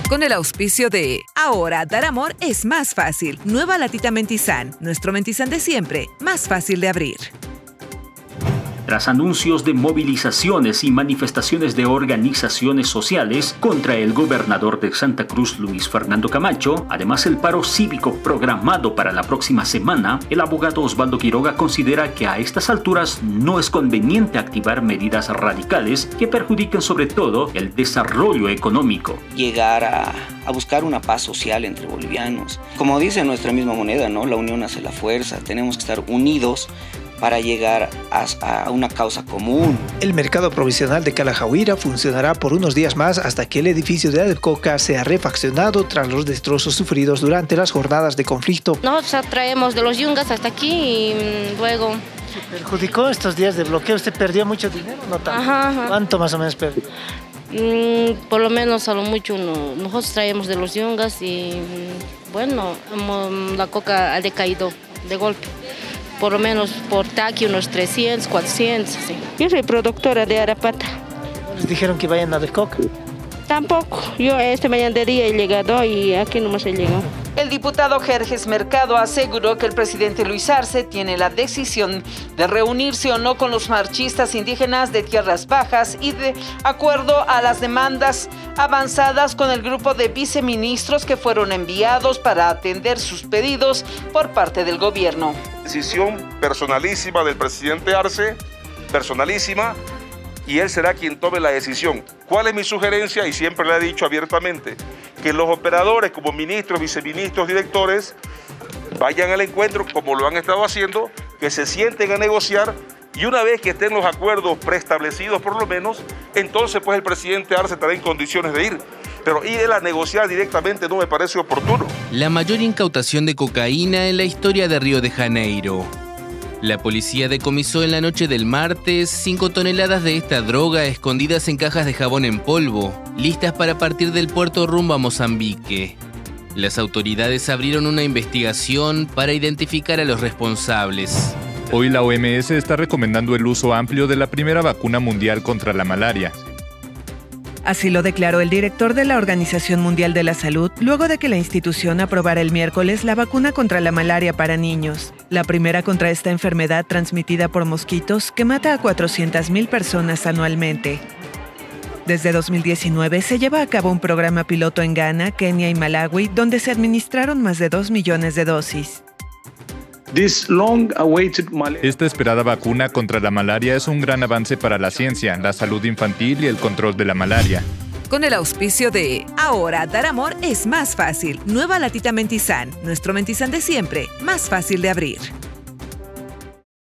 Con el auspicio de Ahora dar amor es más fácil. Nueva latita Mentizan, nuestro Mentizan de siempre, más fácil de abrir. Tras anuncios de movilizaciones y manifestaciones de organizaciones sociales contra el gobernador de Santa Cruz, Luis Fernando Camacho, además el paro cívico programado para la próxima semana, el abogado Osvaldo Quiroga considera que a estas alturas no es conveniente activar medidas radicales que perjudiquen sobre todo el desarrollo económico. Llegar a buscar una paz social entre bolivianos. Como dice nuestra misma moneda, ¿no? La unión hace la fuerza, tenemos que estar unidos para llegar a una causa común. El mercado provisional de Calajahuira funcionará por unos días más hasta que el edificio de Adelcoca sea refaccionado tras los destrozos sufridos durante las jornadas de conflicto. Nosotros traemos de los Yungas hasta aquí y luego... ¿Se perjudicó estos días de bloqueo? ¿Usted perdió mucho dinero? No tanto. Ajá. ¿Cuánto más o menos perdió? Por lo menos a lo mucho nosotros traemos de los Yungas y bueno, la coca ha decaído de golpe. Por lo menos por taqui unos 300, 400. Sí. Yo soy productora de Arapata. ¿Les dijeron que vayan a Adelcoca? Tampoco. Yo esta mañana de día he llegado y aquí nomás he llegado. El diputado Jerjes Mercado aseguró que el presidente Luis Arce tiene la decisión de reunirse o no con los marchistas indígenas de Tierras Bajas y de acuerdo a las demandas avanzadas con el grupo de viceministros que fueron enviados para atender sus pedidos por parte del gobierno. Decisión personalísima del presidente Arce, personalísima, y él será quien tome la decisión. ¿Cuál es mi sugerencia? Y siempre le he dicho abiertamente, que los operadores como ministros, viceministros, directores, vayan al encuentro como lo han estado haciendo, que se sienten a negociar y una vez que estén los acuerdos preestablecidos por lo menos, entonces pues el presidente Arce estará en condiciones de ir. Pero ir a negociar directamente no me parece oportuno. La mayor incautación de cocaína en la historia de Río de Janeiro. La policía decomisó en la noche del martes 5 toneladas de esta droga escondidas en cajas de jabón en polvo, listas para partir del puerto rumbo a Mozambique. Las autoridades abrieron una investigación para identificar a los responsables. Hoy la OMS está recomendando el uso amplio de la primera vacuna mundial contra la malaria. Así lo declaró el director de la Organización Mundial de la Salud, luego de que la institución aprobara el miércoles la vacuna contra la malaria para niños, la primera contra esta enfermedad transmitida por mosquitos que mata a 400.000 personas anualmente. Desde 2019 se lleva a cabo un programa piloto en Ghana, Kenia y Malawi, donde se administraron más de 2 millones de dosis. Esta esperada vacuna contra la malaria es un gran avance para la ciencia, la salud infantil y el control de la malaria. Con el auspicio de Ahora dar amor es más fácil. Nueva latita Mentizan, nuestro Mentizan de siempre, más fácil de abrir.